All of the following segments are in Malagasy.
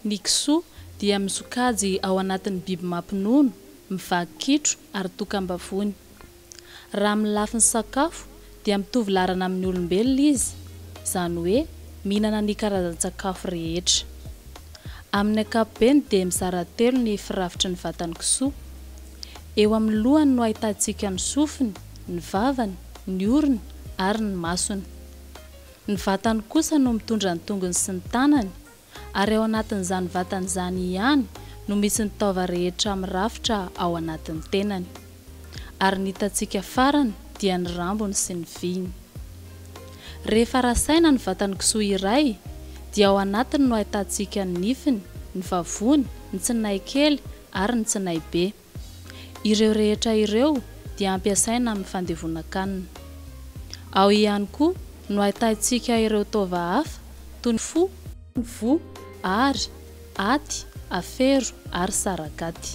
Ny kisoa dia misokajy ao anatin'ny biby mampinono, mivakitro ary tokam-bavony. Raha amin'ny lafiny sakafo dia mitovy larana amin'ny olombelona izy, izany hoe mihinana ny karazan-tsakafo rehetra. Amin'ny ankapobeny dia mizara telo ny firafitry ny vatan'ny kisoa. Eo amin'ny lohany no ahitantsika ny sofiny, ny vavany, ny orony ary ny masony. Ny vatany kosa no mitondra ny tongony sy ny tanany, ary ao anatin'izany vatan'izany ihany no misy ny taova rehetra mirafitra ao anatin'ny tenany. Ary ny hitantsika farany dia ny rambony sy ny viny. Rehefa rasaina ny vatan'ny kisoa iray dia ao anatiny no ahitantsika ny nifiny, ny vavony, ny tsinaikely ary ny tsinaibe. Ireo rehetra ireo dia ampiasaina amin'ny fandevonan-kanina. Ao ihany koa no ahitantsika ireo taova hafa toy ny fo, vo, ary, aty, afero ary saragaty.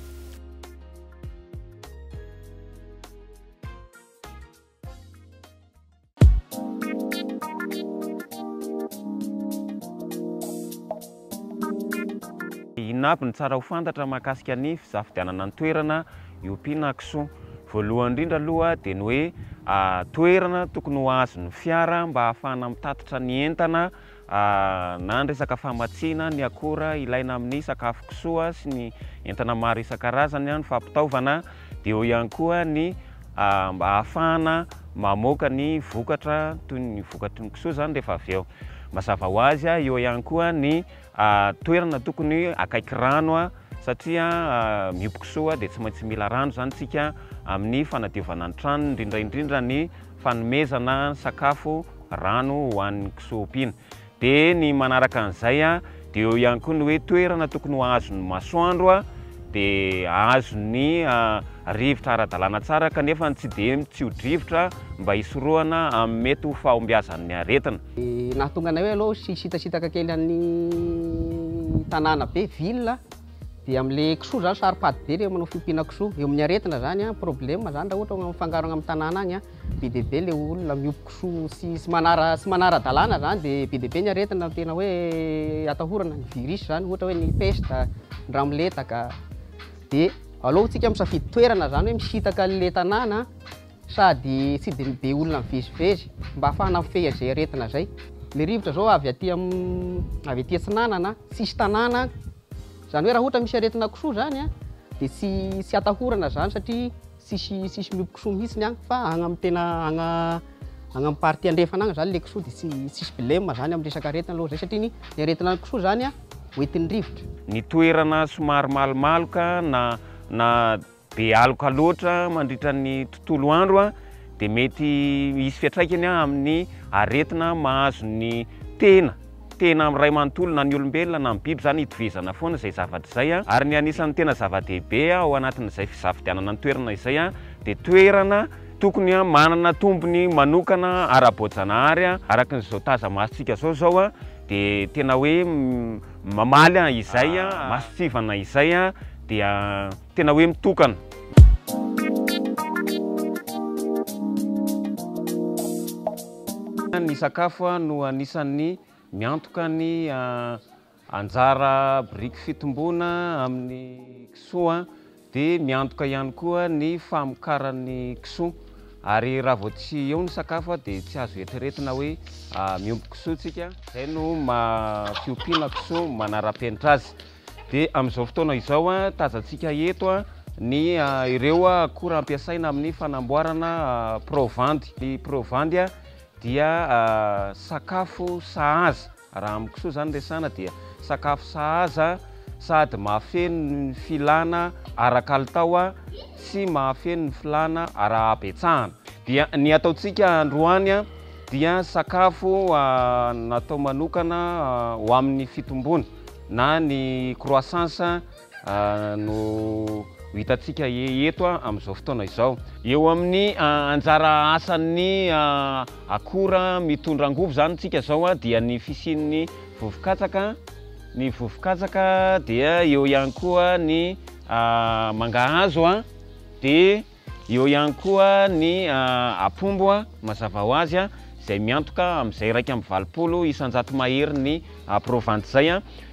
Inapy ny tsara ho fantatra mahakasika ny fisafidianana ny toerana iompiana kisoa. Voalohany indrindra aloha dia ny hoe toerana tokony ho azon'ny fiara mba ahafahana mitatitra ny entana na ny resaka famatsiana ny akora ilaina amin'ny sakafo kisoa sy ny entana maro isan-karazany ny fampitaovana. Dia eo ihany koa ny mba ahafahana mamoaka ny vokatra toy ny vokatry ny kisoa zany rehefa avy eo. Mazava ho azy eo ihany koa ny toerana tokony akaiky rano satria miompy kisoa dia tsy maintsy mila rano zany tsika amin'ny fanadiovana ny trano, indrindra ny fanomezana sakafo rano ho an'ny kisoa ompiana. Dia ny manaraka an'izay dia eo ihany koa ny hoe toerana tokony ho azon'ny masoandro dia azon'ny rivotra ara-dalàna tsara kanefa tsy dia tsy ho-drivotra mba hisorohana amin'ny mety ho fahombiazan'ny aretina. Nahatonga anay hoe aloha sitasitaka kely amin'ny tanàna be ville dia amin'ilay kisoa zany saripady be ilay manao fiompiana kisoa. Eo amin'ny aretina zany problème zany raha ohatra mifangaro amin'ny tanàna agny be dia be ilay olona miompy kisoa sy manara-dalàna zany dia be dia be ny aretina tena hoe atahorana ny virus zany ohatra hoe ny peste, ny ramoletaka. Dia alohantsika misafidy toerana zany hoe misitaka an'ilay tanàna sady tsy dia be olona mivezivezy mba ahafahana mifehy an'izay aretina zay. Ilay rivotra zao avy aty atsinanana sisy tanàna, zany hoe raha ohatra misy aretina kisoa zany dia tsy atahorana zany satria sisy miompy kisoa mihitsy agny fa agny amin'ny tena agny amin'ny party andrefana agny zany ilay kisoa dia sisy problème zany amin'ny resaka aretina aloha zay satria ny aretina kisoa zany hoentin'ny rivotra. Ny toerana somary malomaloka na be aloka loatra mandritra ny tontolo andro dia mety hisy fiantraikany amin'ny aretina mahazo ny tena amin'ny ray manontolo na ny olombelona na ny biby zany hitovizana foana izay zavatra izay. Ary ny anisan'ny tena zava-dehibe ao anatin'izay fisafidianana ny toerana izay dia toerana tokony manana tombony manokana ara-boajanahary araka n'izao taza-masontsika zao dia tena hoe mamaly izay masitsivana izay dia tena hoe mitokana. Ny sakafo no anisan'ny miantoka ny anjara biriky fitomboana amin'ny kisoa dia miantoka ihany koa ny famokaran'ny kisoa. Ary raha vao tsy eo ny sakafo dia tsy azo eritreretina hoe miompy kisoa tsika, izay no fiompiana kisoa manara-penitra azy. Dia amin'izao fotoana izao tazantsika eto ny ireo akora ampiasaina amin'ny fanamboarana provandy. Ny provandy dia sakafo sahaza. Raha amin'ny kisoa zany resana dia sakafo sahaza sady mahafeno ny filana ara-kalitao sy mahafeno ny filana ara-habetsahana. Dia ny ataontsika androany dia sakafo natao manokana ho amin'ny fitomboana na ny croissance no hitantsika eto amin'izao fotoana izao. Eo amin'ny anjara asan'ny akora mitondra angovo zany tsika zao dia ny fisian'ny vovo-katsaka. Ny vovo-katsaka dia eo ihany koa ny mangahazo dia eo ihany koa ny apombo mazava ho azy izay miantoka amin'izay 120 isan-jato mahery ny provandy zay.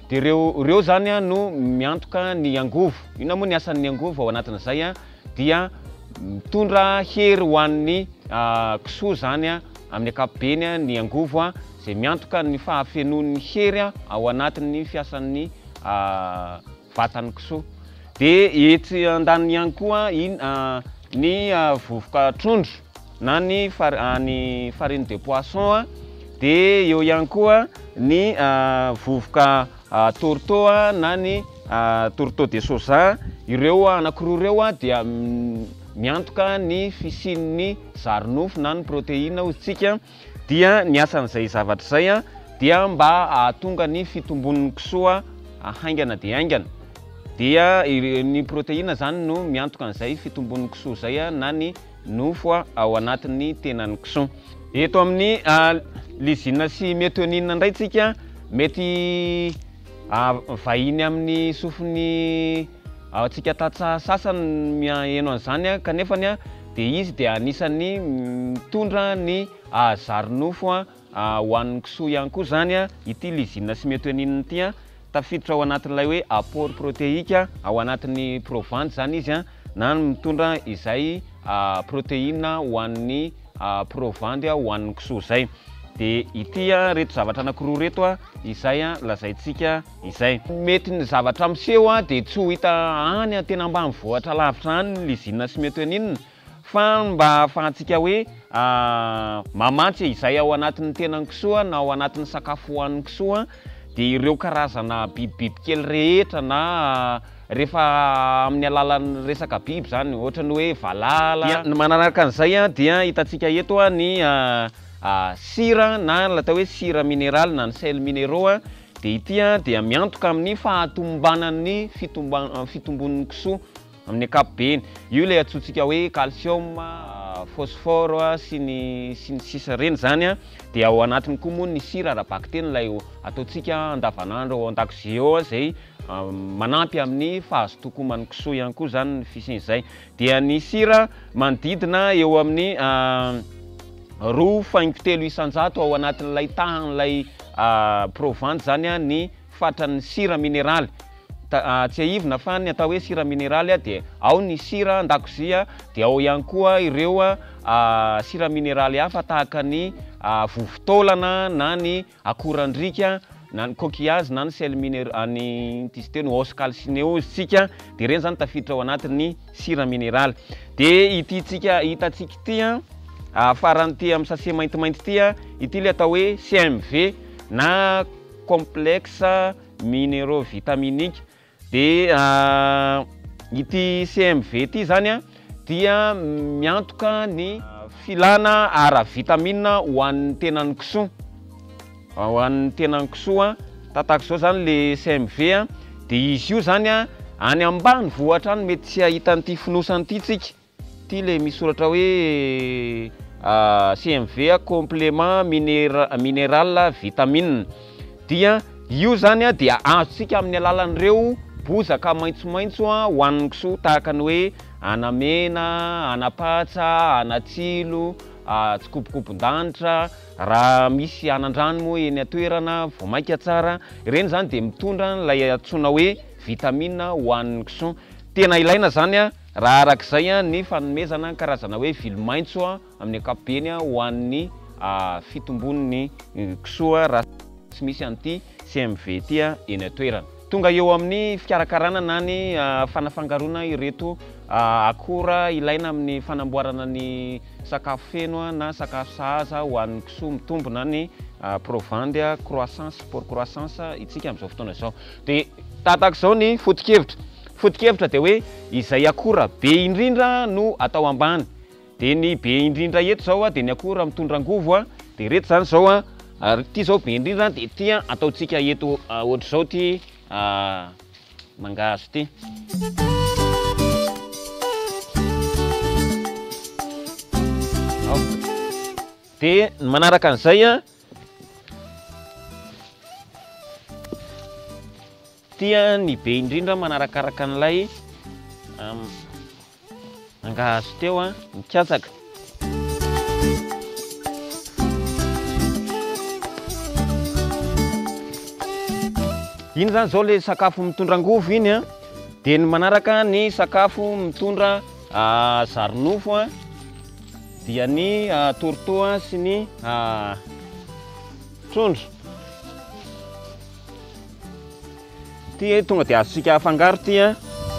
de reo zany a no miantoka ny angovo. Ina moa ny asan'ny angovo ao anatin'izay a dia mitondra hery ho an'ny kisoa zany a amin'ny ankapobeny ny angovo a zay miantoka ny fahafenoan'ny hery ao anatin'ny fiasan'ny vatan'ny kisoa. De etsy andaniny ihany koa ny vovoka trondro na ny farine de poisson de eo ihany koa ny vovoka tourteau na ny tourteau de soja. Ireo anankiroa ireo dia miantoka ny fisian'ny zarinofo na ny protéine ozintsika. Dia ny asan'izay zavatra zay dia mba ahatonga ny fitombon'ny kisoa haingana de haingana. Dia ny protéine zany no miantoka an'izay fitombon'ny kisoa zay na ny nofo ao anatin'ny tenan'ny kisoa. Eto amin'ny lysine sy méthionine ndray tsika mety vahiny amin'ny sofiny atsika tatsa sasany mihaino an'izany kanefany de izy de anisan'ny mitondra ny zarinofo ho an'ny kisoa ihany koa zany ity lysine sy méthionine ity tafiditra ao anatin'ilay hoe apport protéique ao anatin'ny provande zany izy na mitondra izay protéine ho an'ny provande ho an'ny kisoa zay. De ity reto zavatra anankiroa reto izay lazaintsika izay. Mety ny zavatra miseho de tsy ho hita any tena ambanivohitra lavitra any ny lysine sy méthionine fa mba ahafahantsika hoe mamantsy izay ao anatin'ny tenan'ny kisoa na ao anatin'ny sakafo hoan'ny kisoa. De ireo karazana bibibiby kely rehetra na rehefa amin'ny alalan'ny resaka biby zany ohatra ny hoe valala. Manaraka an'izay dia hitantsika eto ny sira na atao hoe sira minéral na ny sel minéraux de ity dia miantoka amin'ny fahatombanan'ny fitombon'ny kisoa amin'ny ankapobeny. Io le atsotsika hoe calcium, phosphore sy ny sisa reny zany de ao anatiny koa moa ny sira ara-bakiteny lay ataontsika andavanandro ao an-dakozia ao zay manampy amin'ny fahazotokoman'ny kisoa ihany koa zany ny fisian'izay. Dia ny sira manodidina eo amin'ny 2,3 isan-jato ao anatin'ilay tahan'ilay provande zany ny fatran'ny sira minéraly. Tsy aivina fa ny atao hoe sira minéraly de ao ny sira an-dakozia de ao ihany koa ireo sira minéraly hafa tahaka ny vovotolana na ny akorandrika na ny coquillage na ny sel ny tisiteny os calcineuse tsika de reny zany tafiditra ao anatin'ny sira minéraly. De hitantsika ity farany ty amin'ny sachet maintimainty ity le atao hoe CMV na complexe minéraux-vitaminique. De ity CMV ity zany dia miantoka ny filana ara-vitamine ho an'ny tenan'ny kisoa. Ho an'ny tenan'ny kisoa tahaka zao zany le CMV de izy io zany any ambanivohitra any mety tsy ahita an'ity fonosany ity tsika. Ty le misoratra hoe CMV complément minéral vitamine. Dia io zany dia azontsika amin'ny alalan'ireo bozaka maitsomaitso ho an'ny kisoa tahaka ny hoe anamena, anapatsa, anatsilo, tsikopokopon-danitra, raha misy anandrano moa eny atoerana voamaika tsara. Ireny zany de mitondra lay antsoina hoe vitamine ho an'ny kisoa. Tena ilaina zany raha arak'izay ny fanomezana karazana hoe vilo-maitso amin'ny ankapobeny ho an'ny fitombon'ny kisoa raha tsy misy an'ity CMV ty eny atoerana. Tonga eo amin'ny fikarakarana na ny fanafangaroana ireto akora ilaina amin'ny fanamboarana ny sakafo feno na sakafo sahaza ho an'ny kisoa mitombona ny provande croissance pour croissance itsika amin'izao fotoana izao. De tahak'izao ny foto-kevitra de hoe izay akora be indrindra no atao ambany. De ny be indrindra eto zao de ny akora mitondra angovo de reto zany zao ty zao be indrindra de ty ataontsika eto ohatra zao ty mangahazo ty. De manaraka an'izay ty ny be indrindra manarakaraka an'ilay mangahazo teo mikatsaka. Iny zany zao le sakafo mitondra angovo iny a. Dia ny manaraka ny sakafo mitondra zarinofo a, dia ny tourteau sy ny trondro. Ty tonga dia azontsika afangaro ty a.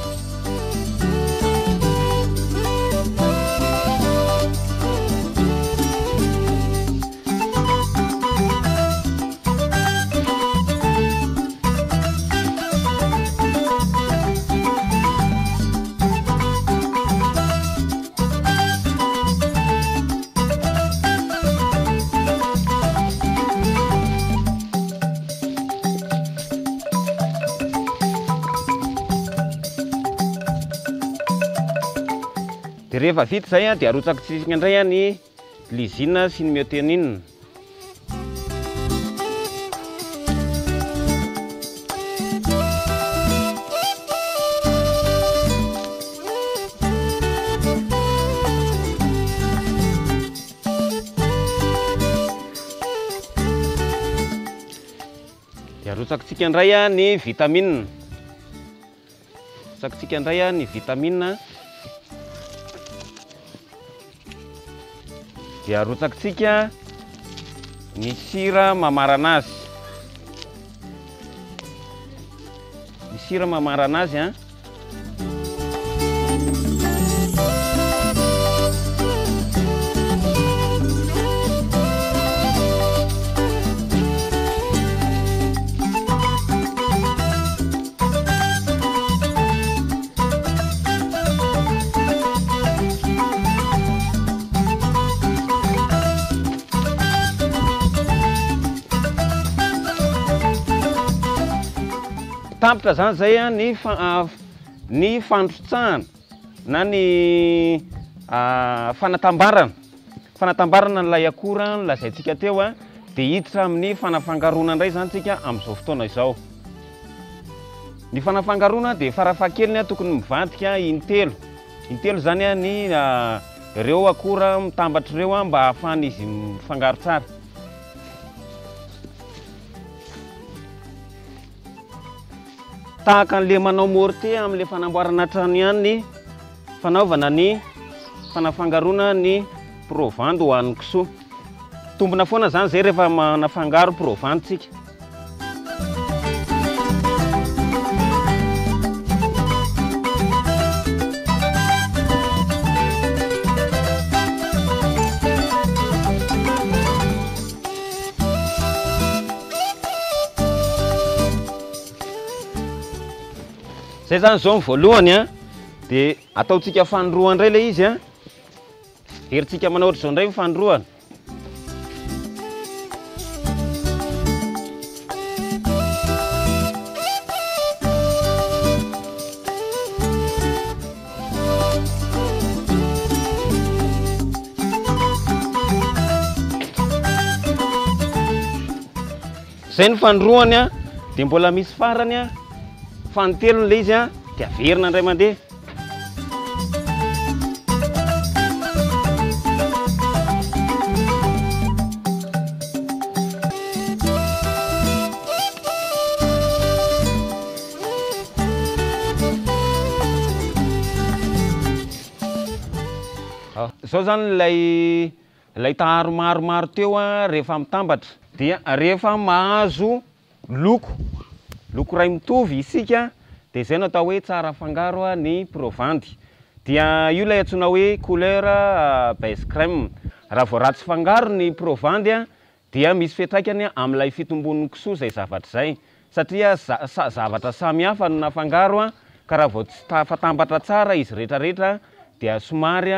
Dia rehefa vita zay a, dia arotsakitsika indray a ny lizina sy ny myoténine. Dia arotsakitsika indray a ny vitamine. Arotsakitsika indray a ny vitamine. Dia arotsakitsika ny sira mamarana azy. Ny sira mamarana azy a. Tampitra zany zay a ny fandrotsahana na ny fanatambarana n'ilay akora lazaintsika teo a, dia hiditra amin'ny fanafangarona indray zany tsika amin'izao fotoana izao. Ny fanafangarona dia farafahakeliny tokony mivadika intelo. Intelo zany a ny ireo akora mitambatra ireo mba ahafahana izy mifangaro tsara. Tahaka an'le manao morté amin'le fanamboarana trano ihany ny fanaovana ny fanafangarona ny provande ho an'ny kisoa. Tombona foana zany zay rehefa manafangaro provande tsika. Zay zany zao ny voalohany a, dia ataontsika fandroana indray ilay izy a. Herintsika manao ohatr'izao indray ny fandroana. Zay ny fandroany a, dia mbola misy farany a. Fanotelony ilay izy a, dia averina indray mandeha. Zao zany ilay taharo maromaro teo a, rehefa mitambatra dia rehefa mahazo loko ray mitovy isika, dia zay no atao hoe tsara fangaro ny provande. Dia io ilay antsoina hoe couleur base crème. Raha vao ratsy fangaro ny provande a, dia misy fiantraikany amin'ilay fitombon'ny kisoa zay zavatra zay, satria zavatra samihafa no nafangaro a, ka raha vao tsy tafatambatra tsara izy rehetrarehetra dia somary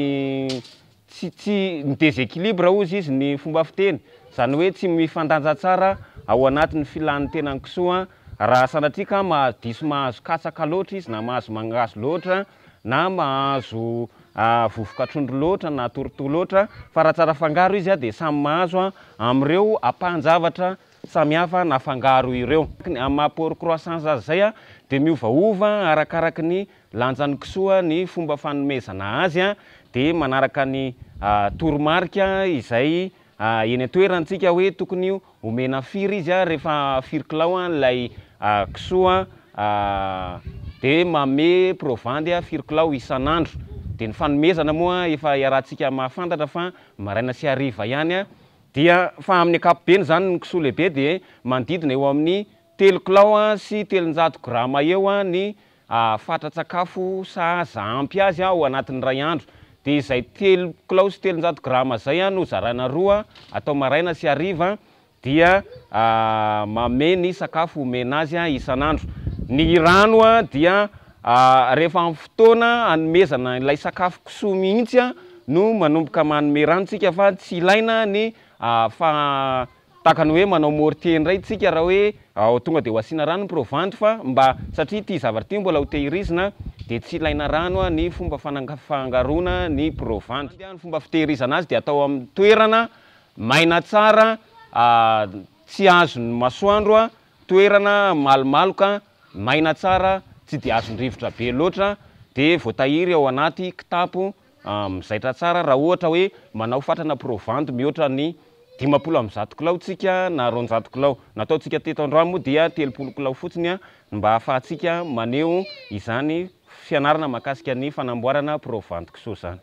tsy mideséquilibre ozy izy ny fomba fiteny, zany hoe tsy mifandanja tsara ao anatin'ny filan'ny tenan'ny kisoa. Raha sanatria ka diso mahazo katsaka loatra izy, na mahazo mangazo loatra, na mahazo vovoka trondro loatra na tourteau loatra, fa raha tsara fangaro izy a, dia samy mahazo amin'ireo ampahan-javatra samihafa nafangaro ireo. Amin'ny maha-port croissance azy zay a, dia miovaova arakaraky ny lanjan'ny kisoa ny fomba fanomezana azy a, dia manaraka ny toromarika izay eny an-toerantsika hoe tokony omena firy izy a rehefa firy kilao ilay kisoa dia manome provandy firikilao isan'andro. Dia ny fanomezana moa efa iarahantsika mahafantatra fa maraina sy hariva ihany dia fa amin'ny ankapobeny zany ny kisoa lehibe dia manodidina eo amin'ny 3 kilao sy 300 grama eo ny fatra-tsakafo sahaza ampy azy ao anatin'ny ray andro. Dia izay 3 kilao sy 300 grama zay no zarana roa atao maraina sy hariva dia manome ny sakafo omena azy isan'andro. Ny rano dia rehefa amin'ny fotoana hanomezana ilay sakafo kisoa mihitsy no manomboka manome ranontsika fa tsy ilaina ny tahakany hoe manao mortier indray tsika raha hoe tonga dia ho asiana rano ny provandy fa mba satria ity zavatra ity mbola ho tehirizina dia tsy ilaina rano ny fomba fangarona ny provandy. Ny fomba fitehirizana azy dia atao amin'ny toerana maina tsara, tsy azon'ny masoandro, toerana malomaloka, maina tsara, tsy dia azon-drivotra be loatra, dia voatahiry ao anaty kitapo mizaitra tsara raha ohatra hoe manao fatrana provandy mihoatra ny 50 kilao tsika na 200 kilao. Nataontsika teto androany moa dia 30 kilao fotsiny mba ahafahantsika maneho izany fianarana mahakasika ny fanamboarana provandy kisoa zany.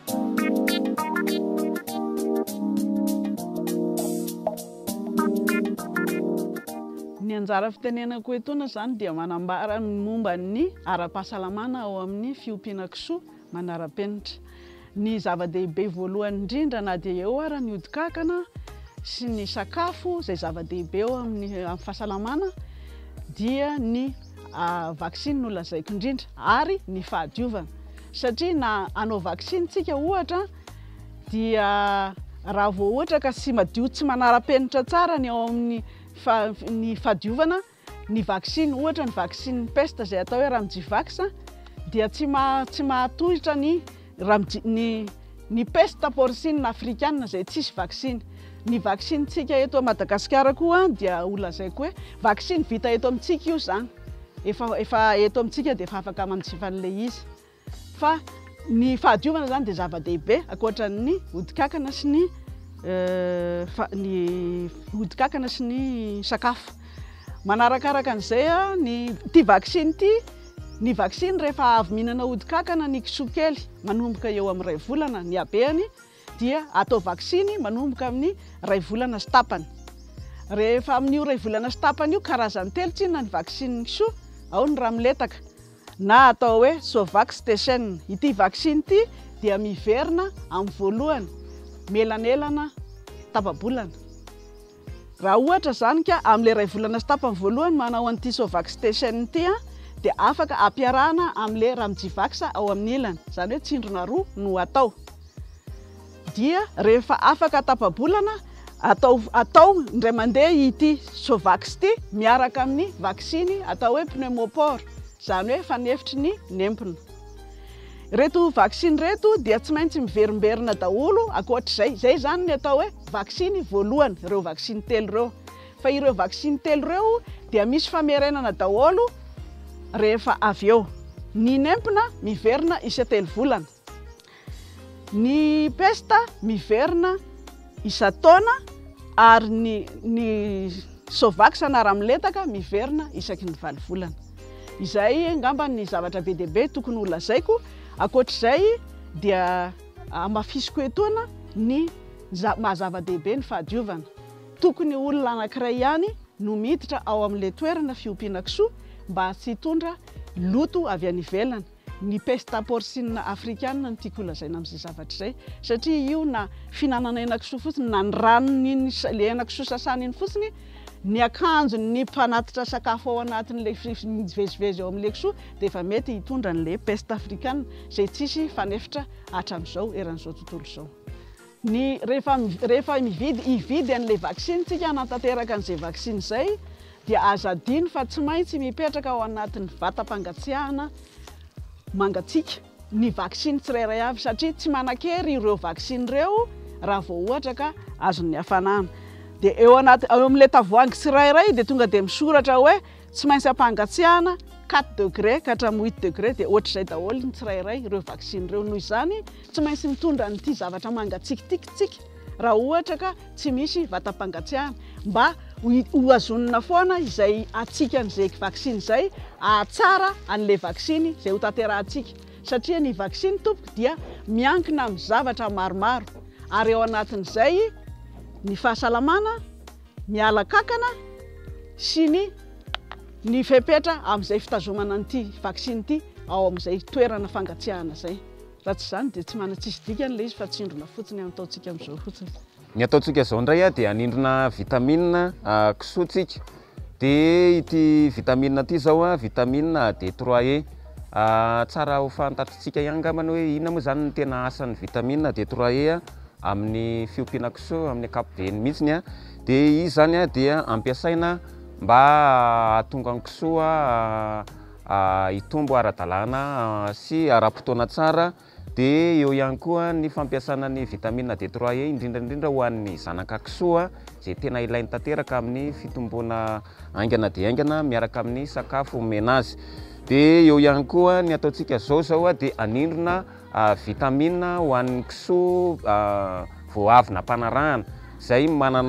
Ny anjara fitenenako etona zany dia manambara momba ny ara-pahasalamana ao amin'ny fiompiana kisoa manara-penitra. Ny zava-dehibe voalohany indrindra na dia eo ara ny odikankana sy ny sakafo izay zava-dehibe eo amin'ny fahasalamana dia ny vaksiny no lazaiko indrindra ary ny fahadiovana. Satria na anao vaksiny tsika ohatra dia raha vao ohatra ka sy madio tsy manara-penitra tsara ny ao amin'ny ny fahadiovana, ny vaksiny ohatra ny vaksiny peste izay atao hoe ramjivax dia tsy mahatohitra ny peste porcine africaine izay tsisy vaksiny. Ny vaksiny tsika eto Madagasikara koa dia olazaiko hoe vaksiny vita eto amintsika io zany. Efa eto amintsika dia efa afaka manjifa an'ilay izy. Fa ny fahadiovana zany dia zava-dehibe ankoatran'ny odikankana sy ny odikankana sy ny sakafo. Manarakaraka an'izay ty vaksiny ty, ny vaksiny rehefa avy mihinana odikankana ny kisoa kely manomboka eo amin'ny 2 volana ny habeny dia atao vaksiny manomboka amin'ny 2 volana sy tapany. Rehefa amin'io 2 volana sy tapany io karazany telo tsinona ny vaksiny kisoa, ao ny ramoletaka na atao hoe Sovax TCN. Ity vaksiny ty dia miverina amin'ny voalohany melanelana tapa-bolana. Raha ohatra zany ka amin'ilay 2 volana sy tapany voalohany manao an'ity Sovax TCN ity dia afaka ampiarahana amin'ilay ramjivax ao amin'ny ilany, zany hoe tsindrona roa no atao. Dia rehefa afaka tapa-bolana atao indray mandeha ity Sovax ity miaraka amin'ny vaksiny atao hoe pneumopore, zany hoe fanefitry ny nempona. Reto vaksiny reto dia tsy maintsy miverimberina daholo ankoatr'izay. Zay zany ny atao hoe vaksiny voalohany, ireo vaksiny telo ireo. Fa ireo vaksiny telo ireo dia misy famerenana daholo rehefa avy eo. Ny nempona miverina isa 3 volana. Ny peste miverina isa taona ary ny Sovax na ramoletaka miverina isaky ny 4 volana. Izay angamba ny zavatra be dia be tokony ho lazaiko. Ankoatr'izay dia amafisiko etoana ny mahazava-dehibe ny fahadiovana. Tokony olona anankiray ihany no miditra ao amin'ilay toerana fiompiana kisoa mba tsy hitondra loto avy any ivelany. Ny peste porcine africaine no tiako lazaina amin'izay zavatra izay, satria io na fihinanana hena-kisoa fotsiny na ny ranony ilay hena-kisoa sasany iny fotsiny, ny akanjo ny mpanatitra sakafo ao anatin'ilay mivezivezy ao amin'ilay kisoa dia efa mety hitondra an'ilay peste africaine izay tsisy fanefitra hatramin'izao eran'izao tontolo izao. Ny rehefa hividy an'ilay vaksiny tsika hanatanteraka an'izay vaksiny izay dia azo adino fa tsy maintsy mipetraka ao anatin'ny vatam-pangatsiahana mangatsiaka ny vaksiny tsirairay avy, satria tsy manan-kery ireo vaksiny ireo raha vao ohatra ka azon'ny hafanana. Dia eo amin'ilay tavoahangy tsirairay dia tonga dia misoratra hoe tsy maintsy ampangatsiahana 4 degré ka hatramin'ny 8 degré dia ohatr'izay daholo ny tsirairay ireo vaksiny ireo. Noho izany tsy maintsy mitondra n'ity zavatra mangatsikitikitsika raha ohatra ka tsy misy vatam-pangatsiahana mba ho azonina foana izay atsika an'izay vaksiny izay ahatsara an'ilay vaksiny izay ho tanterahantsika satria ny vaksiny tompoko dia miankina amin'ny zavatra maromaro ary ao anatin'izay ny fahasalamana, ny alakakana sy ny fepetra amin'izay fitazomana an'ity vaksiny ity ao amin'izay toerana fangatsiahana zay. Raha tsy izany dia tsy mana-tsisy dikany ilay izy fa tsindrona fotsiny ataontsika amin'izao fotsiny. Ny ataontsika izao indray dia anindrona vitamine kisoatsika. Dia ity vitamine ity zao vitamine D3E. Tsara ho fantatritsika ihany angambany hoe inona moa zany ny tena asan'ny vitamine D3E amin'ny fiompiana kisoa, amin'ny ankapobeny mihitsiny. Dia izy zany dia ampiasaina mba hahatonga ny kisoa hitombo ara-dalàna sy ara-potoana tsara. Dia eo ihany koa ny fampiasana ny vitamine D3E indrindra ho an'ny zanaka kisoa izay tena ilainy tanteraka amin'ny fitomboana aingana dia aingana miaraka amin'ny sakafo omena azy. Dia eo ihany koa ny ataontsika zao dia anindrona vitamine ho an'ny kisoa vao avy nampanarahana izay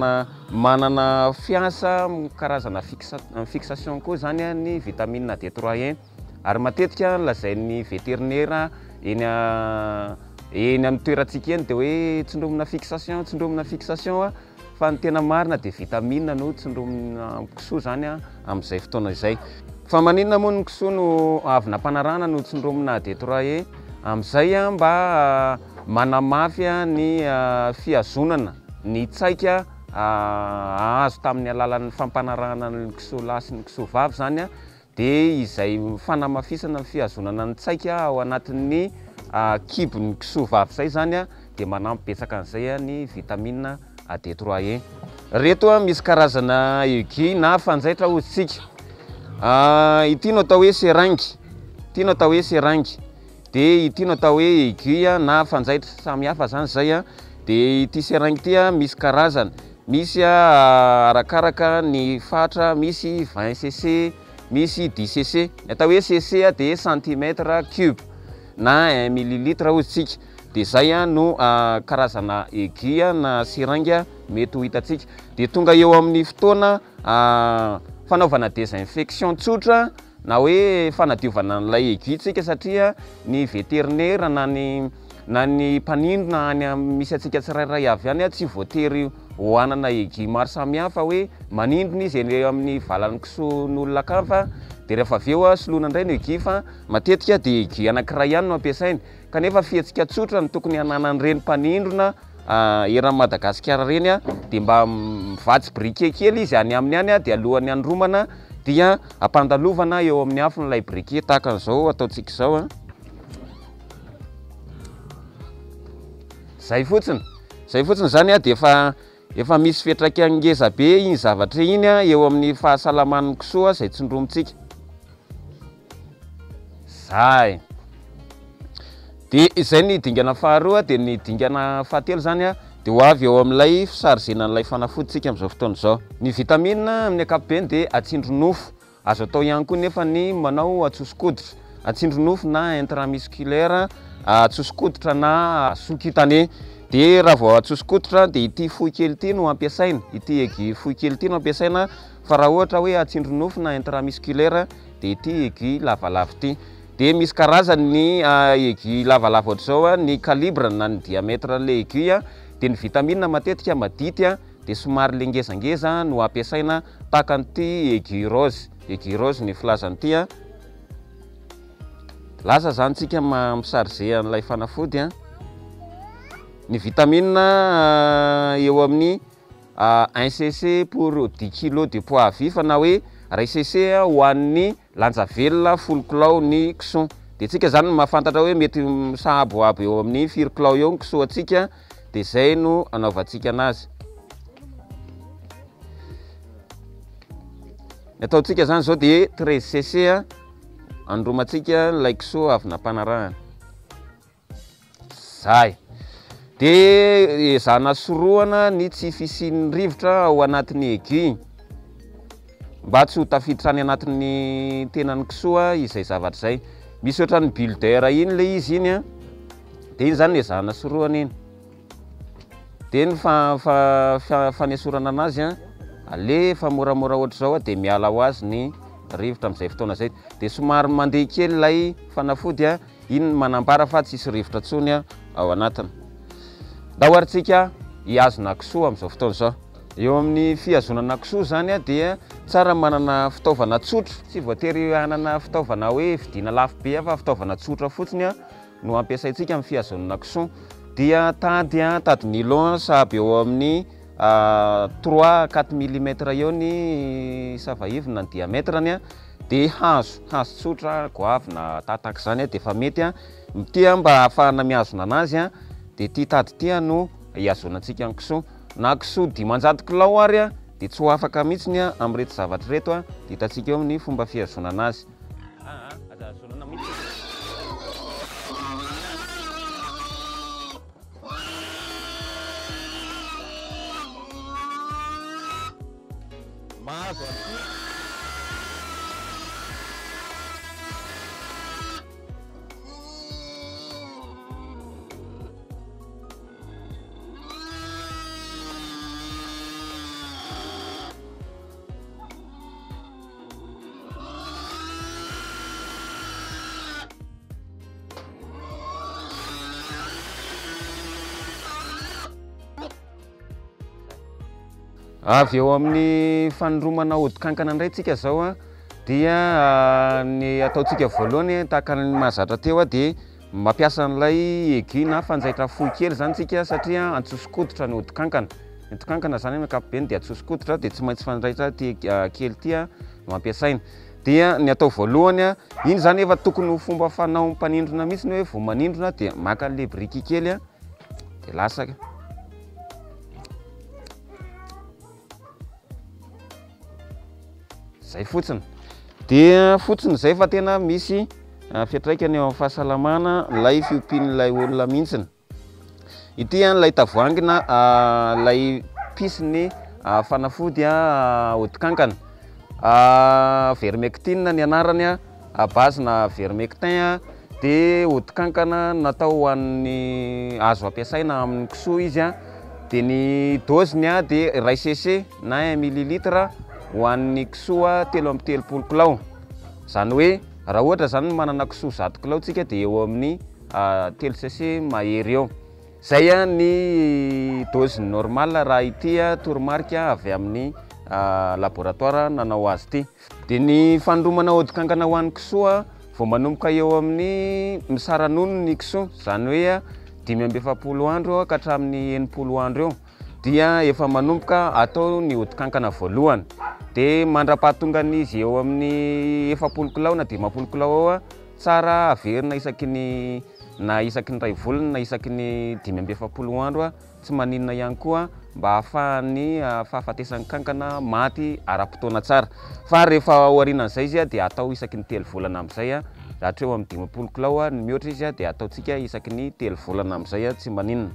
manana fiasa karazana fixation koa zany ny vitamine D3E ary matetika lazain'ny vétérinaire eny amin'ny toerantsika eny dia hoe tsindromina fixation fa ny tena marina dia vitamine no tsindromina kisoa zany amin'izay fotoana izay. Fa maninona moa ny kisoa no avy nampanarahana no tsindromina D3E amin'izay mba manamafy ny fiazonana ny tsaika azo tamin'ny alalan'ny fampanarahana ny kisoa lahy sy ny kisoa vavy zany dia izay fanamafisana ny fiazonana ny tsaika ao anatin'ny kibon'ny kisoa vavy zay zany dia manampy betsaka an'izay ny vitamine D3E. Reto misy karazana aiguille na fanjaitra ozintsika. Ity no atao hoe seringue, dia ity no atao hoe aiguille na fanjaitra samihafa zany zay. Dia ity seringue ity misy karazana, misy arakaraka ny fatra, misy 20 cc, misy 10 cc. Ny atao hoe cc dia centimètre cube na 1 millilitre ozintsika. Dia zay no karazana aiguille na seringue mety ho hitantsika. Dia tonga eo amin'ny fotoana fanaovana désinfection tsotra na hoe fanadiovana n'ilay aiguille tsika satria ny vétérinaire na ny mpanindrona any misy atsika tsirairay avy any tsy voatery hoanana aiguille maro samihafa hoe manindrona izy eny amin'ny valan'ny kisoan'olona kafa dia rehefa avy eo soloina indray ny aiguille fa matetika dia aiguille anankiray ihany no ampiasainy kanefa fihetsika tsotra ny tokony hananan'ireny mpanindrona eran'ny Madagasikara reny dia mba mivatsy briquet kely izy any amin'ny any dia alohan'ny andromana dia ampandalovana eo amin'ny afon'ilay briquet tahaka an'izao ataontsika izao. Zay fotsiny zany dia efa misy fiantraikany ngeza be iny zavatra iny eo amin'ny fahasalaman'ny kisoa izay tsindromintsika. Zay. Dia izay ny dingana faharoa dia ny dingana fahatelo zany dia ho avy eo amin'ilay fisarizenan'ilay fanafoditsika amin'izao fotoana izao. Ny vitamine amin'ny ankapobeny dia atsindro-nofo, azo atao ihany koa nefa ny manao atsoso-koditra, atsindro-nofo na intramusculaire, atsoso-koditra na sous-cutané. Dia raha vao atsoso-koditra dia ity fohy kely ity no ampiasaina, ity aiguille fohy kely ity no ampiasaina fa raha ohatra hoe atsindro-nofo na intramusculaire dia ity aiguille lavalava ity. Dia misy karazany ny aiguille lavalava ohatr'izao ny calibre na ny diamètre n'ilay aiguille dia ny vitamine matetika madity dia somary le ngezangeza no ampiasaina tahaka an'ity aiguille rose ny filazan'ity. Lasa zany tsika misarge an'ilay fanafody. Ny vitamine eo amin'ny 1 cc pour 10 kg de poids vif na hoe 2 cc ho an'ny lanjavelona 10 kilao ny kisoa. Dia tsika zany mahafantatra hoe mety sahabo aby eo amin'ny 4 kilao eo ny kisoa atsika dia zay no anaovantsika anazy. Ny ataontsika zany zao dia 13 cc andromantsika ilay kisoa avy nampanarahana. Zay. Dia ezahana sorohana ny tsy fisian'ny rivotra ao anatin'ny aiguille mba tsy ho tafiditra any anatin'ny tenan'ny kisoa izay zavatra zay. Misy ohatran'ny bulle d'air iny le izy iny dia iny zany ezahana sorohana iny. Dia ny fanesorana anazy alefa moramora ohatr'izao dia miala ho azy ny rivotra amin'izay fotoana zay dia somary mandeha kely ilay fanafody iny manambara fa tsisy rivotra tsony ao anatiny. Dahoaritsika hiazona kisoa amin'izao fotoana izao. Eo amin'ny fihazonana kisoa zany dia tsara manana fitaovana tsotra, tsy voatery hanana fitaovana hoe vidiana lafo be fa fitaovana tsotra fotsiny no ampiasaintsika amin'ny fihazonana kisoa. Dia tady nylon sahabo eo amin'ny 3-4 mm eo ny savahivina ny diametrany dia hazo tsotra goavy na tataka zany dia efa mety mba ahafahana miazona anazy dia ty tady ty no hiazonantsika ny kisoa. Na kisoa 500 kilao ary dia tsy ho afaka mihitsy amin'reto zavatra reto dia hitantsika eo amin'ny fomba fihazonana azy. Avy eo amin'ny fanoromana odikankana indray tsika zao dia ny ataontsika voalohany tahaka ny mahazatra teo dia mampiasa an'ilay aiguille na fanjaitra fohy kely zany tsika satria antsosokoditra ny odikankana. Ny odikankana zany amin'ny ankapobeny dia antsosokoditra dia tsy maintsy fanjaitra ty kely ty mampiasaina. Dia ny atao voalohany iny zany efa tokony ho fomba fanao mpanindrona mihitsy hoe vao manindrona dia maka an'ilay briky kely dia lasaka. Zay fotsiny. Dia fotsiny zay fa tena misy fiatraikany eo amin'ny fahasalamana ilay fiompian'ilay olona mihitsiny. Ity ilay tavoahangy na ilay pisiny fanafody odikankana. Vermectine ny anarany base na vermectin dia odikankana natao ho an'ny azo ampiasaina amin'ny kisoa izy dia ny doziny dia 2 cc na 1 ml ho an'ny kisoa 3-30 kilao. Zany hoe raha ohatra zany manana kisoa 100 kilao tsika dia eo amin'ny 3 cc mahery eo. Zay ny doziny normal raha ity toromarika avy amin'ny laboratoire nanao azy ity. Dia ny fanoromana odikankana ho an'ny kisoa vao manomboka eo amin'ny misaranono ny kisoa, zany hoe 570 andro ka hatramin'ny 80 andro eo dia efa manomboka atao ny odikankana voalohany. Dia mandra-pahatonga izy eo amin'ny 70 kilao na 50 kilao eo tsara averina isaky ny ray volana na isaky ny 570 andro tsy maninona ihany koa mba ahafahany fahafatesan'ny kankana maty ara-potoana tsara. Fa rehefa aorianan'izay izy dia atao isaky ny 3 volana amin'izay raha eo amin'ny 50 kilao ny mihoatra izy dia ataontsika isaky ny 3 volana amin'izay tsy maninona.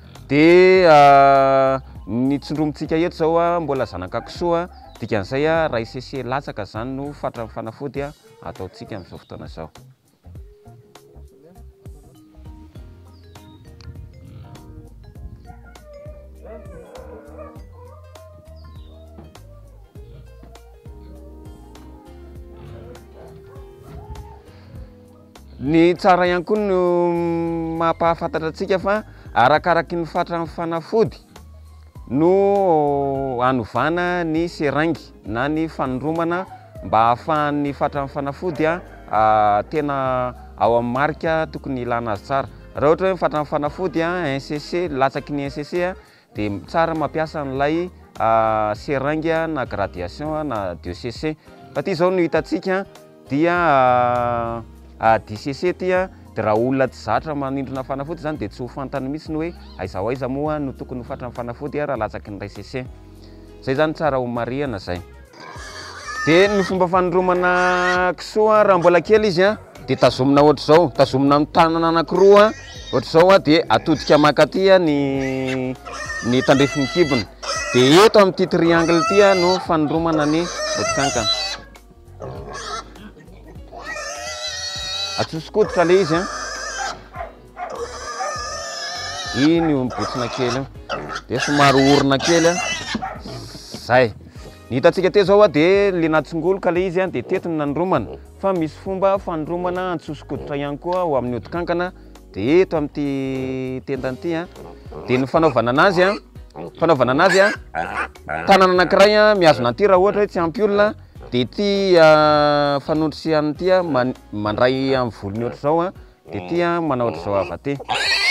Dia ny tsindromontsika eto zao mbola zanaka kisoa dikan'izay 2 cc latsaka zany no fatra fanafody ataontsika amin'izao fotoana izao. Ny tsara ihany koa no mampahafantatra antsika fa arakaraky ny fatra fanafody no anovana ny seringy na ny fanoromana mba ahafahan'ny fatra fanafody tena ao amin'ny marika tokony ilana azy tsara. Raha ohatra hoe fatra fanafody 1 cc latsaky ny 1 cc dia tsara mampiasa an'ilay seringy na gradation na 2 cc. Fa ty zao no hitantsika dia 10 cc ty dia raha olona tsy zatra manindrona fanafody zany dia tsy ho fantany mihitsy hoe aiza ho aiza moa no tokony ho fatra fanafody raha latsaky ny 2 cc. Zay zany tsara ho marihana zay. Dia ny fomba fanoromana kisoa raha mbola kely izy dia tazomina ohatr'izao, tazomina amin'ny tanana anankiroa ohatr'izao dia atodika makaty ny tandrefiny kibony. Dia eto amin'ity triangle ity no fanoromana ny odikankana. Atsosokoditra le izy iny mibotsina kely dia somary orina kely zay Ny hitantsika te zao dia le natsingolo ka le izy dia tetiny nandromana fa misy fomba fandromana antsosokoditra ihany koa ao amin'ny odikankana dia eto amin'ity tendany ity dia ny fanaovana anazy tanana anankiray mihazona an'ity raha ohatra hoe tsy ampy olona dia ity fanondrosi an'ity mandray amin'ny volony ohatra zao dia ity manao ohatra zao avy aty.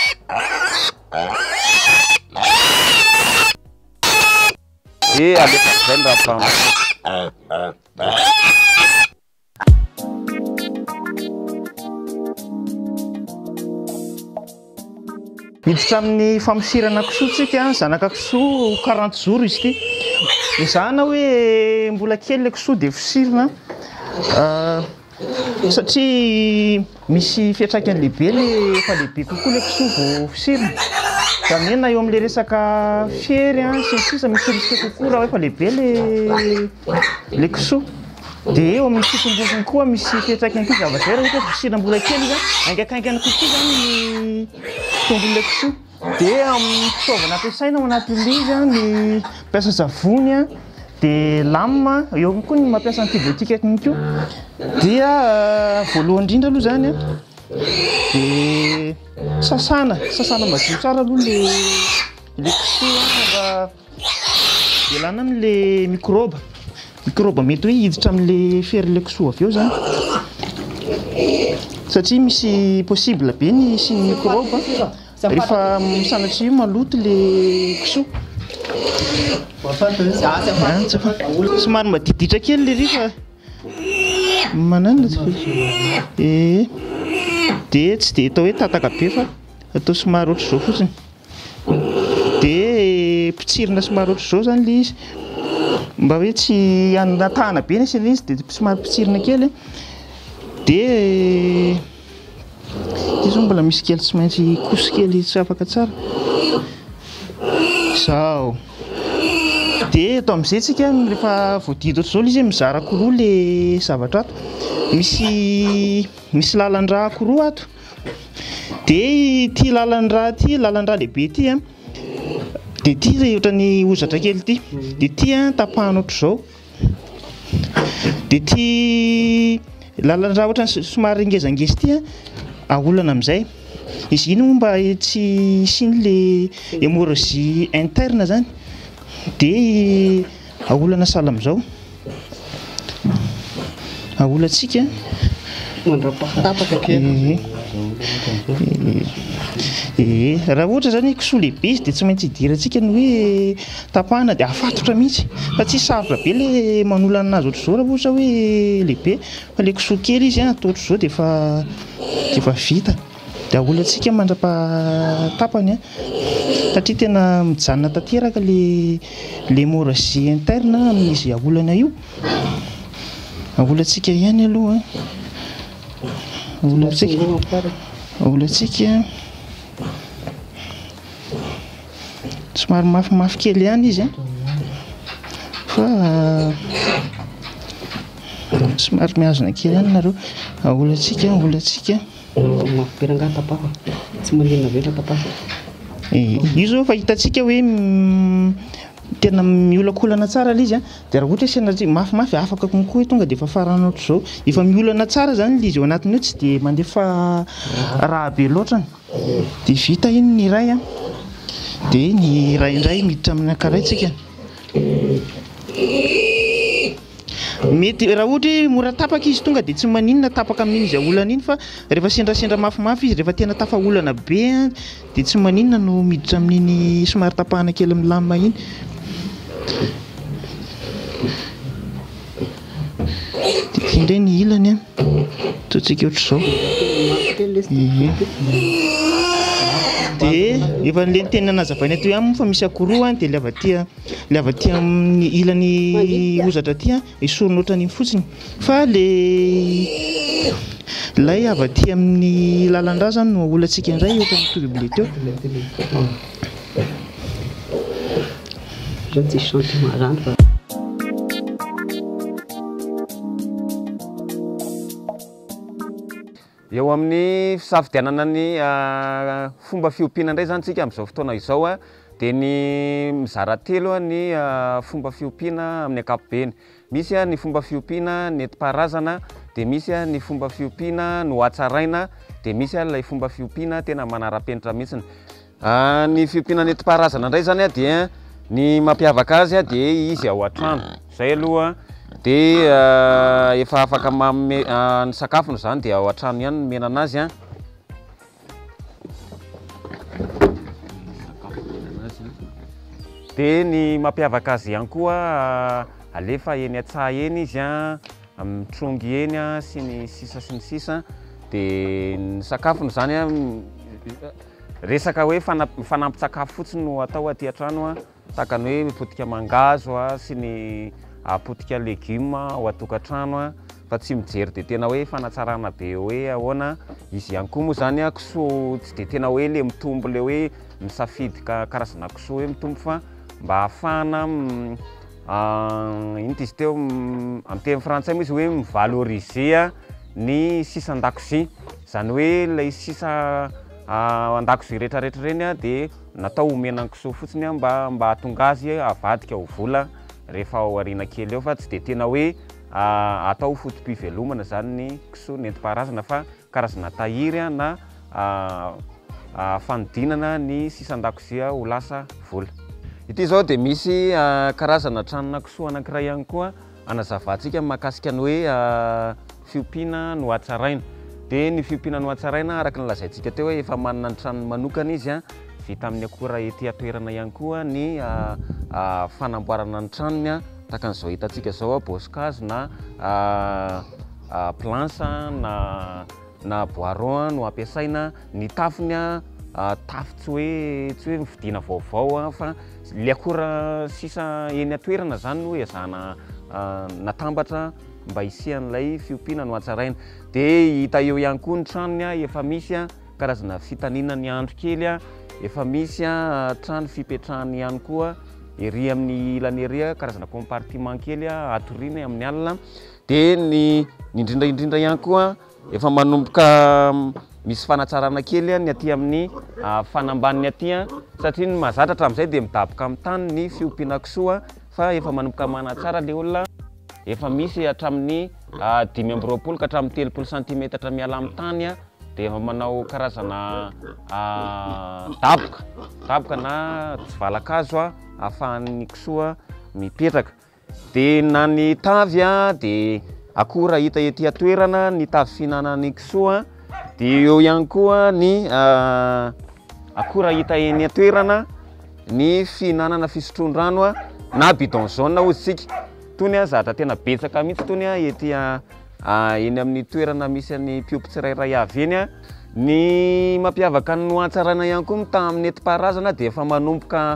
Et avec la peine d'apprendre. Miditra amin'ny famosirana kisoa tsika, zanaka kisoa 40 jours izy ity. Izahana hoe mbola kely le kisoa dia fosirina satria misy fiantraikany lehibe le efa lehibe kokoa le kisoa vao fosirina. Zany na eo amin'le resaka fiery sy sisa misy risika kokoa raha efa lehibe le kisoa. Dia eo amin'ny fitomboky koa misy fiantraikany koa zavatra raha ohatra fosirina mbola kely izy haingakaingana kokoa zany ny tombon'le kisoa. Dia amin'ny fitaovana ampiasaina ao anatin'ilay izy ny mampiasa savony dia lame eo koa ny mampiasa antibiotika ihany koa. Dia voalohany indrindra aloha zany dia sasana madio tsara aloha le kisoa ialana amin'le microbe mety hoe hiditra amin'le fery le kisoa avy eo zany satria misy possible be ny sy ny microbe rehefa misanatry io maloto le kisoa. Somary madiditra kely le rifa manana dia tsy dia atao hoe tataka be fa atao somary ohatra zao fotsiny dia pitsirina somary ohatra zao zany le izy mba hoe tsy anatahana be nesy izy dia somary pitsirina kely dia izy mbola misy kely tsy maintsy koso kely tsy afaka tsara zao. Dia atao amin'izay tsika rehefa voadidy ohatra zao le izy mizara koroa le zavatra ato misy lalan-drà koroa ato dia ity lalan-drà lehibe ity dia ity ohatra ny hozatra kely ity dia ity tapahana ohatra zao dia ity lalan-drà ohatra somary ngezangeza ity aolana amin'izay izy iny mba tsy siny le hémorragie interne zany dia aolana sala amin'izao aolantsika mandrapatapaka kely. Raha ohatra zany kisoa lehibe izy dia tsy maintsy hidirantsika ny hoe tapahana dia afatotra mihitsy fa tsy sarotra be le manolana anazy ohatra zao raha ohatra hoe lehibe fa le kisoa kely izy atao ohatra zao dia efa vita dia aolantsika mandrapatapany satria tena mijanona tanteraka le hémorragie interne amin'izy aolana io. Aolantsika ihany aloha aolantsika somary mafimafy kely ihany izy fa somary mihazona kely ihany nareo. Aolantsika Mafipiranga tapaha tsy manina be tapaha. Io zao fa hitantsika hoe tena miolakolana tsara le izy dia raha ohatra sanatria mafimafy afaka konkoa tonga dia efa farana ohatra zao efa miolana tsara zany le izy ao anatiny eo tsy dia mandefa raha be loatra dia vita iny ny iray dia ny iray indray miditra amin'ny ankaray-tsika. Mety raha ohatra mora tapaka izy tonga dia tsy maninona tapaka amin'iny izy aolana iny fa rehefa sendrasendra mafimafy izy rehefa tena tafaolana be dia tsy maninona no miditra amin'iny somary tapahana kely amin'ny lamba iny. Dia indray ny ilany ataontsika ohatr'izao dia efa le tena nazavaina teo ihany fa misy akoroa dia le avy aty amin'ny ilany hozatra aty esorina ohatrany fotsiny fa lay avy aty amin'ny lalan-drà zany no aolantsika indray ohatrany mitovy am'le teo. Eo amin'ny fisafidianana ny fomba fiompiana indray zany tsika amin'izao fotoana izao dia ny mizara telo ny fomba fiompiana amin'ny ankapobeny. Misy ny fomba fiompiana nentim-paharazana, dia misy ny fomba fiompiana no hatsaraina, dia misy ilay fomba fiompiana tena manara-penitra mihitsiny. Ny fiompiana nentim-paharazana indray zany dia ny mampiavaka azy dia izy ao an-trano. Zay aloha dia efa afaka ny sakafony zany dia ao an-trano ihany no menana azy. Dia ny mampiavaka azy ihany koa alefa eny an-tsaha eny izy amin'ny trongy eny sy ny sisa. Dia ny sakafony zany resaka hoe fanampin-tsakafo fotsiny no atao aty an-trano tahaka ny hoe potika mangazo sy ny potika legioma ao an-tokantrano fa tsy mijery dia tena hoe fanatsarana be hoe ahoana. Izy ihany koa moa zany kisoa tsy dia tena hoe le mitombo le hoe misafidy karazana kisoa hoe mitombo fa mba ahafahana ino izy teo amin'ny teny frantsay moa izy hoe mivaloriser ny sisa an-dakozia. Zany hoe ilay sisa an-dakozia rehetrarehetra reny dia natao omena kisoa fotsiny mba hahatonga azy avadika ho vola rehefa ao aoriana kely eo, fa tsy dia tena hoe atao fotom-pivelomana zany ny kisoa nentim-paharazana fa karazana tahiry na fanodinana ny sisa an-dakozia ho lasa vola. Ity zao dia misy karazana tranona kisoa anankiray ihany koa anazavantsika mahakasika ny hoe fiompiana no hatsaraina. Dia ny fiompiana no hatsaraina araka ny lazaintsika teo hoe efa manana ny tranony manokana izy vita amin'ny akora ety atoerana ihany koa ny fanamboarana ny tranony tahaka an'izao hitantsika zao boscage na planche na boiron no ampiasaina. Ny tafony tafo tsy hoe mividiana vaovao fa le akora sisa eny atoerana zany no ezahana natambatra mba hisian'ilay fiompiana no hatsaraina. Dia hita eo ihany koa ny tranony efa misy karazana fitaniana ny andro kely, efa misy trano fipetrahany ihany koa ery amin'ny ilany ery karazana compartiment kely atoriana amin'ny alina. Dia ny indrindra ihany koa efa manomboka misy fanatsarana kely ny aty amin'ny fanambaniny aty satria ny mahazatra hatramin'izay dia midaboka amin'ny tany ny fiompiana kisoa fa efa manomboka manatsara le olona. Efa misy hatramin'ny 520 ka hatramin'ny 30 cm miala amin'ny tany dia efa manao karazana daboka na tsy valakazo ahafahan'ny kisoa mipetraka. Dia na ny tavy dia akora hita ety atoerana ny tavy fihinanan'ny kisoa. Dia eo ihany koa ny akora hita eny atoerana ny fihinanana fisotroan-drano na bidon jaune ozintsika. Tony zatra tena betsaka mihitsy tony ety eny amin'ny toerana misy ny piopy tsirairay avy eny. Ny mampiavaka ny hatsaraina ihany koa mitaha amin'ny nentim-paharazana dia efa manomboka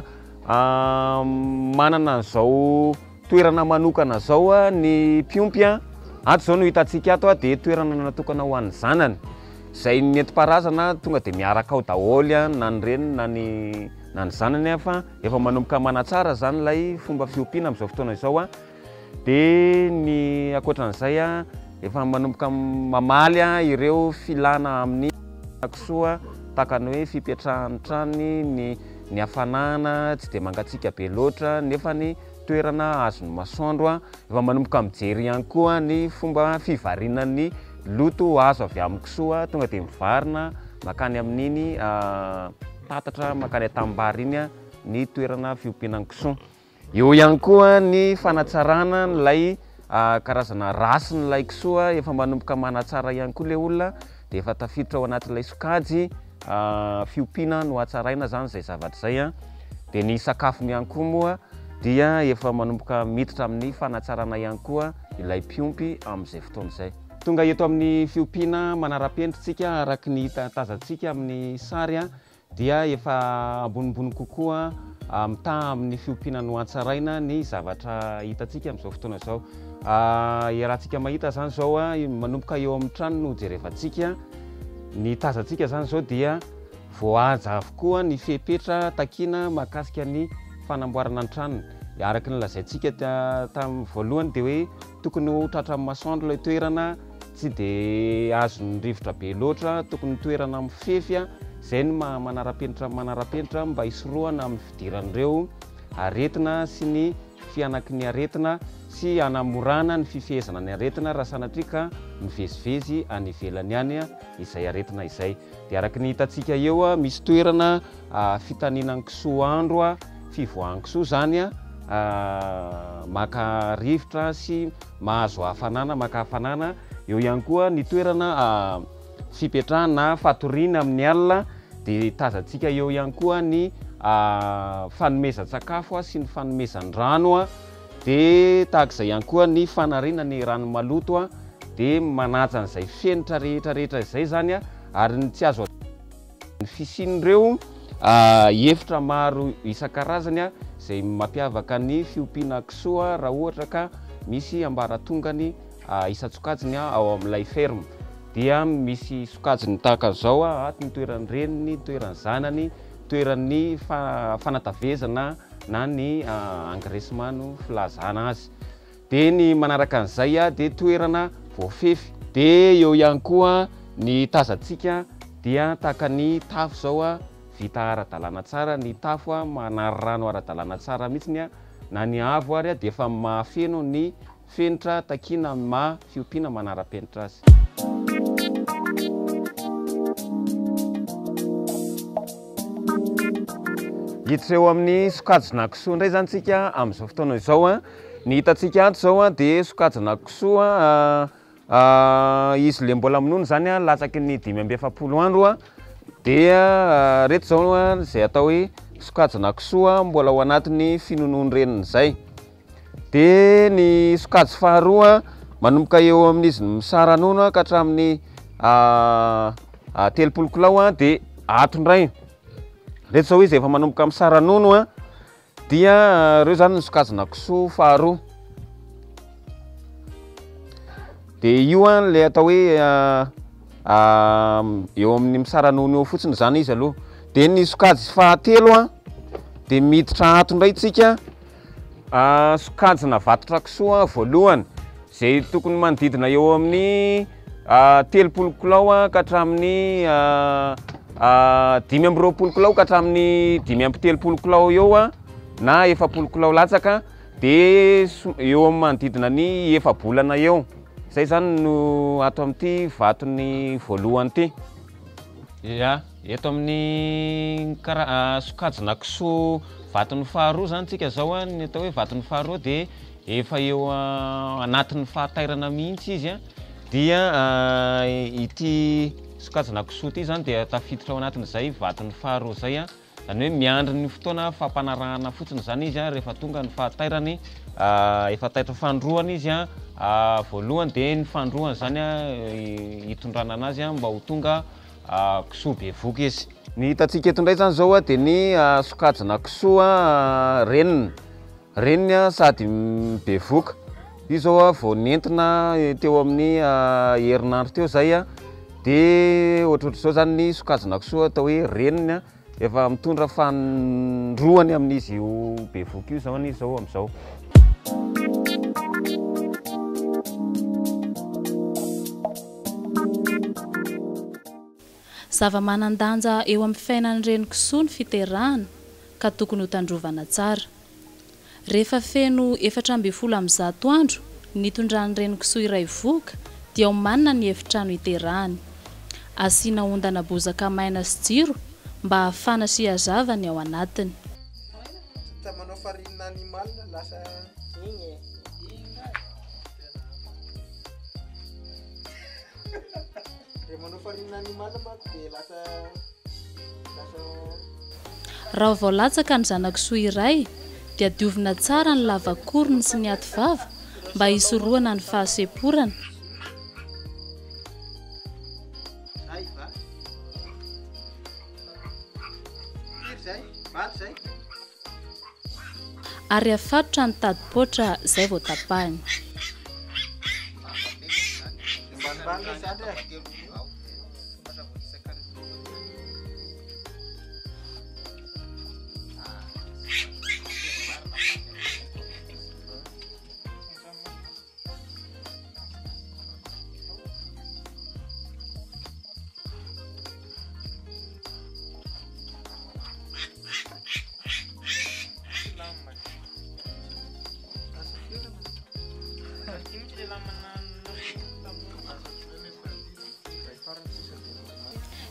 manana an'izao toerana manokana zao ny piompy. Ato zao no hitantsika ato dia toerana natokana ho an'ny zanany. Zay ny nentim-paharazana tonga dia miaraka ao daholo na ny reniny na ny zanany fa efa manomboka manatsara zany ilay fomba fiompiana amin'izao fotoana izao. Dia ny akoatran'izay efa manomboka mamaly ireo filana amin'ny kisoa tahaka ny hoe fipetrahan'ny tranony, ny hafanana tsy dia mangatsiaka be loatra nefa ny toerana azony masoandro. Efa manomboka mijery ihany koa ny fomba fivarinan'ny loto azo avy amin'ny kisoa tonga dia mivarina makany amin'iny tatatra makany atambary iny ny toerana fiompianan'ny kisoa. Eo ihany koa ny fanatsarana n'ilay karazana rasin'ilay kisoa efa manomboka manatsara ihany koa le olona dia efa tafiditra ao anatin'ilay sokajy fiompiana no hatsaraina zany zay zavatra zay. Dia ny sakafony ihany koa moa dia efa manomboka miditra amin'ny fanatsarana ihany koa ilay piompy amin'izay fotoana izay. Tonga eto amin'ny fiompiana manara-pentritsika araka ny tazantsika amin'ny sary dia efa ambonimbony kokoa mitaha amin'ny fiompiana no hatsaraina ny zavatra hitantsika amin'izao fotoana izao. Rahantsika mahita zany zao manomboka eo amin'ny trano no jerevantsika ny tazantsika zany zao dia voahaja avokoa ny fepetra takina mahakasika ny fanamboarana ny tranony. Araka ny lazaintsika tamin'ny voalohany dia hoe tokony ho tratra amin'ny masoandro ilay toerana, tsy dia azon'ny rivotra be loatra, tokony toerana mifefy zay ny manara-penitra mba hisoroana amin'ny fidiran'ireo aretina sy ny fianaky ny aretina sy anamorana ny fifehezana ny aretina raha sanatria ka mivezivezy any ivelany any izay aretina izay. Dia araka ny hitantsika eo misy toerana fitaninan'ny kisoa andro fivoahan'ny kisoa zany maka rivotra sy mahazo maka hafanana. Eo ihany koa ny toerana fipetrahana fatoriana amin'ny alina, dia tazantsika eo ihany koa ny fanomezan-tsakafo sy ny fanomezan-drano, dia tahak'izay ihany koa ny fanariana ny rano maloto dia manaja an'izay fenitra rehetrarehetra izay zany ary ny tsy azo ny fisian'ireo efitra maro isan-karazany izay mampiavaka ny fiompiana kisoa raha ohatra ka misy ambaratongany isan-tsokajiny ao amin'ilay ferme. Dia misy sokajiny tahaka izao ato ny toeran'ny reniny, toeran'ny zanany, toeran'ny fanatavezana na ny engraissement no filazana azy. Dia ny manaraka an'izay dia toerana voafefy. Dia eo ihany koa ny tazantsika dia tahaka ny tafo zao vita ara-dalàna tsara, ny tafo manary rano ara-dalàna tsara mihitsy na ny avo ary dia efa mahafeno ny fenitra takina fiompiana manara-penitra azy. Hiditra eo amin'ny sokajina kisoa indray zany tsika amin'izao fotoana izao. Ny hitantsika ato zao dia sokajina kisoa, izy le mbola minono zany latsaky ny 5-7 andro, dia reto zao izay atao hoe sokajina kisoa mbola ao anatin'ny finonoany reniny izay. Dia ny sokajy faharoa manomboka eo amin'izy misaranono ka hatramin'ny 30 kilao dia ato indray. Reto zao izy efa manomboka misaranono dia reo zany ny sokajina kisoa faharoa. Dia io le atao hoe eo amin'ny misaranono eo fotsiny zany izy aloha. Dia ny sokajy fahatelo dia miditra ato indray tsika sokajina vatotra kisoa voalohany izay tokony manodidina eo amin'ny 30 kilao ka hatramin'ny 5-20 kilao ka hatramin'ny 5-30 kilao eo na 70 kilao latsaka, dia eo amin'ny manodidina ny 2 bolana eo. Zay zany no ato amin'ity vatony voalohany ity. Eto amin'ny sokajina kisoa vatony faharoa zany tsika zao ny atao hoe vatony faharoa dia efa eo anatin'ny fahatairana mihitsy izy. Dia ity sokajina kisoa ity zany dia tafiditra ao anatin'izay vatony faharoa zay, zany hoe miandry ny fotoana fampanarahana fotsiny zany izy rehefa tonga ny fahatairany, efa taitra fandroana izy voalohany, dia ny fandroana zany hitondrana anazy mba ho tonga kisoa be voky izy. Ny hitantsika eto indray zany zao dia ny sokajina kisoa reniny sady be voka. Io zao vao nentina teo amin'ny herinandro teo zay, dia ohatrohatran'izao zany ny sokajina kisoa atao hoe reniny efa mitondra fandroany amin'izy io be voky io zao izy zao amin'izao. Zava-manandanja eo amin'ny fiainan'ireny kisoa ny fiterahana ka tokony ho tandrovana tsara. Rehefa feno 420 andro ny tondran'ireny kisoa iray voka dia omanina ny efitrano hiterahany. Asiana ondana bozaka maina sy jiro mba hahafana sy hazavany ao anatiny. Raha vao latsaka ny zana-kisoa iray dia diovina tsara ny lavakorony sy ny ativava mba hisoroana ny fahasemporana. Ary afatotra ny tadipotra izay vao tapahiny.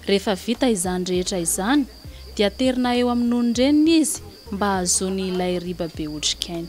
Rehefa vita izany rehetra izany dia terina eo amin'ny nonon-dreniny izy mba hahazoany ilay riba be otrikaina.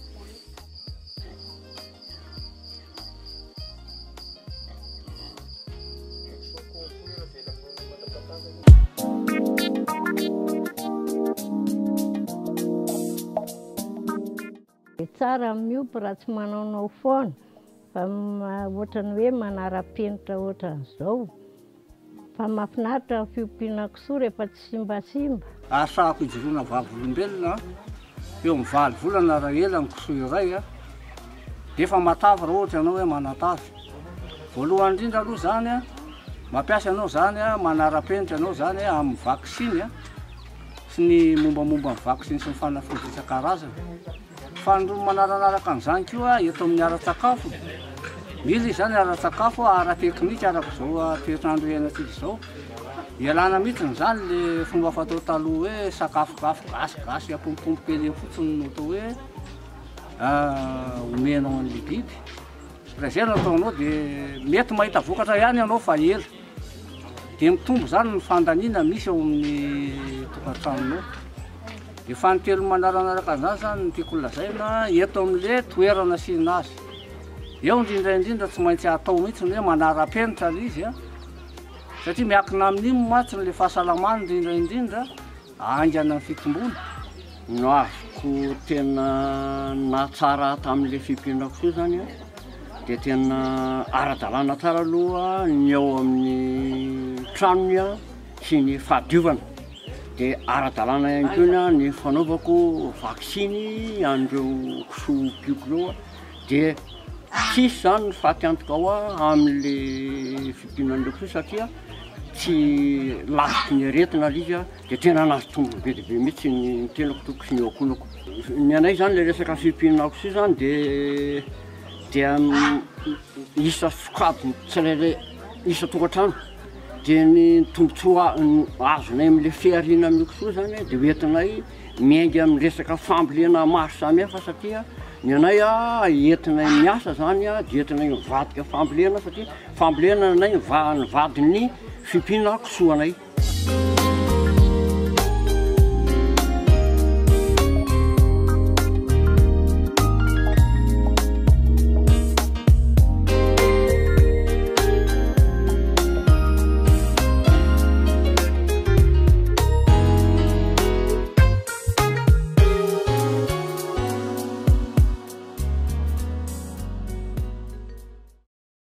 Tsara miompy raha tsy manaonao foana fa ohatrany hoe manara-penitra ohatran'izao. Fa mahafinaritra ny fiompiana kisoa rehefa tsy simbasimba. Asako hijoroana vavolombelona eo amin'ny 7 volana raha ela ny kisoa iray dia efa matavy raha ohatra ianao hoe manatavy. Voalohany indrindra aloha zany mampiasa ianao zany manara-penitra ianao zany amin'ny vaksiny sy ny mombamomba ny vaksiny sy ny fanafody isan-karazany. Fa ny manaranaraka an'izany koa eto amin'ny ara-tsakafo. Mila izany ara-tsakafo ara-teknika arak'izao toetrandro iainantsika izao. Ialana mihitsy zany le fomba fatao taloha hoe sakafokafo gasigasy apompompoka eny fotsiny no atao hoe omenao an'ilay biby. Raha izay no ataonao dia mety mahita vokatra ihany ianao fa ela. Dia mitombo zany ny fandaniana misy ao amin'ny tokantranonao. Dia fahatelo manaranaraka an'izany zany no tiako lazaina eto amin'ilay toerana asiana azy. Eo indrindra tsy maintsy atao mihitsy hoe manara-penitra izy satria miankina amin'iny matsy le fahasalamany indrindra angana ny fitombona. No azoko tena natsara tamin'ilay fiompiana kisoa zany dia tena ara-dalàna tsara aloha ny eo amin'ny tranony sy ny fahadiovana. Dia ara-dalàna ihany koa ny fanaovako vaksiny an'ireo kisoa pioko ireo dia tsisy zany ny faty antoka ao amin'ilay fiompianan'ireo kisoa satria tsy lasiky ny aretina izy dia tena nazo tombony be dia be mihitsy ny tenako toko sy ny akonako. Ny anay zany le resaka fiompiana kisoa zany dia isa sokajy tsirairay isa tokantrano. Dia ny tombontsoa azonay amin'ilay fihariana amin'ny kisoa zany dia hoentinay miainga amin'ny resaka fambolena maro samihafa satria ny anay entinay miasa zany dia entinay mivadika fambolena satria fambolena nay nivadiny fiompiana kisoa anay.